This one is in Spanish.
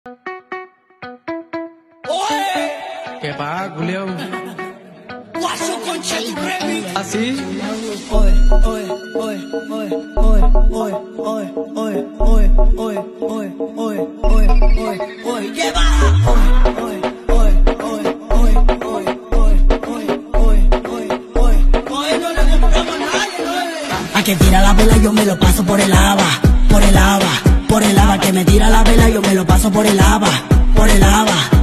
¿Qué pasa, culeo? Guaso Concha tu Remy. ¿Así? Oye, oye, oye, oye, oye, oye, oye, oye, oye, oye, oye, oye, oye, oye, oye, lleva. Oye, oye, oye, oye, oye, oye, oye, oye, oye, oye, oye, no le compramos a nadie, ¿no? A que tira la vela yo me lo paso por el lava, por el lava, por el lava. Que me tira la vela yo me lo paso por el lava, por el lava.